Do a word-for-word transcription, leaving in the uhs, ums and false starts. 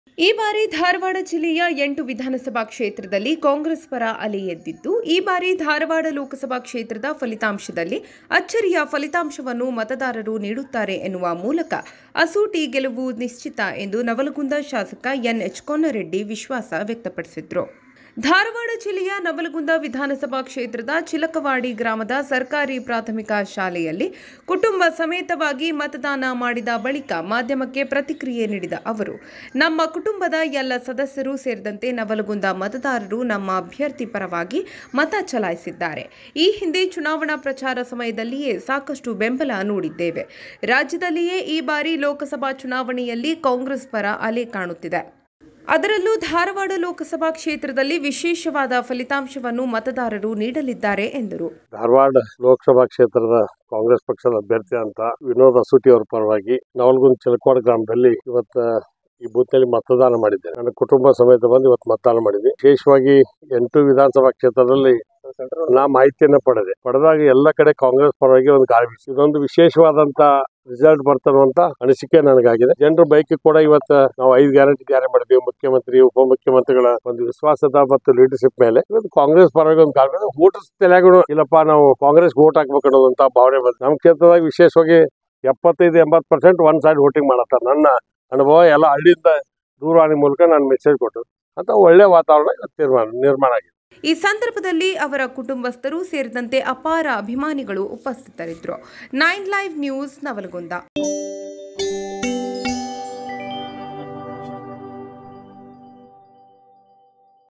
ಈ ಬಾರಿ ಧಾರವಾಡ ಜಿಲ್ಲೆಯ ಎಂಟು ವಿಧಾನಸಭಾ ಕ್ಷೇತ್ರದಲ್ಲಿ ಕಾಂಗ್ರೆಸ್ ಪರ ಅಲೆ ಎದ್ದಿದ್ದು, ಈ ಬಾರಿ ಧಾರವಾಡ ಲೋಕಸಭಾ ಕ್ಷೇತ್ರದ ಫಲಿತಾಂಶದಲ್ಲಿ ಅಚ್ಚರಿಯ ಫಲಿತಾಂಶವನ್ನು ಮತದಾರರು ನೀಡುತ್ತಾರೆ ಎನ್ನುವ ಮೂಲಕ ಅಸೂಟಿ ಗೆಲುವು ನಿಶ್ಚಿತ ಎಂದು ನವಲಗುಂದ ಶಾಸಕ ಎನ್ ಎಚ್ ಕೊನರೆಡ್ಡಿ ವಿಶ್ವಾಸ ವ್ಯಕ್ತಪಡಿಸಿದರು. ಧಾರವಾಡ ಜಿಲ್ಲೆಯ ನವಲಗುಂದ ವಿಧಾನಸಭಾ ಕ್ಷೇತ್ರದ ಚಿಲಕವಾಡಿ ಗ್ರಾಮದ ಸರ್ಕಾರಿ ಪ್ರಾಥಮಿಕ ಶಾಲೆಯಲ್ಲಿ ಕುಟುಂಬ ಸಮೇತವಾಗಿ ಮತದಾನ ಮಾಡಿದ ಬಳಿಕ ಮಾಧ್ಯಮಕ್ಕೆ ಪ್ರತಿಕ್ರಿಯೆ ನೀಡಿದ ಅವರು, ನಮ್ಮ ಕುಟುಂಬದ ಎಲ್ಲ ಸದಸ್ಯರು ಸೇರಿದಂತೆ ನವಲಗುಂದ ಮತದಾರರು ನಮ್ಮ ಅಭ್ಯರ್ಥಿ ಪರವಾಗಿ ಮತ ಚಲಾಯಿಸಿದ್ದಾರೆ. ಈ ಹಿಂದೆ ಚುನಾವಣಾ ಪ್ರಚಾರ ಸಮಯದಲ್ಲಿಯೇ ಸಾಕಷ್ಟು ಬೆಂಬಲ ನೋಡಿದ್ದೇವೆ. ರಾಜ್ಯದಲ್ಲಿಯೇ ಈ ಬಾರಿ ಲೋಕಸಭಾ ಚುನಾವಣೆಯಲ್ಲಿ ಕಾಂಗ್ರೆಸ್ ಪರ ಅಲೆ ಕಾಣುತ್ತಿದೆ. ಅದರಲ್ಲೂ ಧಾರವಾಡ ಲೋಕಸಭಾ ಕ್ಷೇತ್ರದಲ್ಲಿ ವಿಶೇಷವಾದ ಫಲಿತಾಂಶವನ್ನು ಮತದಾರರು ನೀಡಲಿದ್ದಾರೆ ಎಂದರು. ಧಾರವಾಡ ಲೋಕಸಭಾ ಕ್ಷೇತ್ರದ ಕಾಂಗ್ರೆಸ್ ಪಕ್ಷದ ಅಭ್ಯರ್ಥಿ ಅಂತ ವಿನೋದ್ ಅಸೂಟಿ ಅವರ ಪರವಾಗಿ ನವಲಗುಂದ ಚಿಲಕವಾಡ ಗ್ರಾಮದಲ್ಲಿ ಇವತ್ತು ಈ ಬೂತ್ನಲ್ಲಿ ಮತದಾನ ಮಾಡಿದ್ದೆ. ನನ್ನ ಕುಟುಂಬ ಸಮೇತ ಬಂದು ಇವತ್ತು ಮತದಾನ ಮಾಡಿದ್ವಿ. ವಿಶೇಷವಾಗಿ ಎಂಟು ವಿಧಾನಸಭಾ ಕ್ಷೇತ್ರದಲ್ಲಿ ನಾ ಮಾಹಿತಿಯನ್ನ ಪಡೆದೆ. ಪಡೆದಾಗ ಎಲ್ಲ ಕಡೆ ಕಾಂಗ್ರೆಸ್ ಪರವಾಗಿ ಒಂದು ಗಾಳಿ ಬೀಸಿ ಇದೊಂದು ವಿಶೇಷವಾದಂತ ರಿಸಲ್ಟ್ ಬರ್ತನ್ನುವಂತ ಅನಿಸಿಕೆ ನನಗಾಗಿದೆ. ಜನರ ಬೈಕ್ ಕೂಡ ಇವತ್ತು ನಾವು ಐದು ಗ್ಯಾರಂಟಿ ಜಾರಿ ಮಾಡಿದ್ವಿ. ಮುಖ್ಯಮಂತ್ರಿ ಉಪಮುಖ್ಯಮಂತ್ರಿಗಳ ಒಂದು ವಿಶ್ವಾಸದ ಮತ್ತು ಲೀಡರ್ಶಿಪ್ ಮೇಲೆ ಇವತ್ತು ಕಾಂಗ್ರೆಸ್ ಪರವಾಗಿ ಒಂದು ಗಾಳಿ ವೋಟರ್ಸ್ ತಲೆಗೂ ಇಲ್ಲಪ್ಪ ನಾವು ಕಾಂಗ್ರೆಸ್ ವೋಟ್ ಹಾಕ್ಬೇಕು ಅನ್ನೋದಂತ ಭಾವನೆ ಬಂತು. ನಮ್ಮ ಕ್ಷೇತ್ರದಾಗ ವಿಶೇಷವಾಗಿ ಎಪ್ಪತ್ತೈದು ಎಂಬತ್ತು ಪರ್ಸೆಂಟ್ ಒನ್ ಸೈಡ್ ವೋಟಿಂಗ್ ಮಾಡತ್ತ. ನನ್ನ ಅನುಭವ ಎಲ್ಲ ಹಳ್ಳಿಯಿಂದ ದೂರವಾಣಿ ಮೂಲಕ ನಾನು ಮೆಸೇಜ್ ಕೊಟ್ಟು ಅಂತ ಒಳ್ಳೆ ವಾತಾವರಣ ತೀರ್ಮಾನ ನಿರ್ಮಾಣ ಆಗಿದೆ. ಈ ಸಂದರ್ಭದಲ್ಲಿ ಅವರ ಕುಟುಂಬಸ್ಥರು ಸೇರಿದಂತೆ ಅಪಾರ ಅಭಿಮಾನಿಗಳು ಉಪಸ್ಥಿತರಿದ್ದರು. Nine live news Navalgund.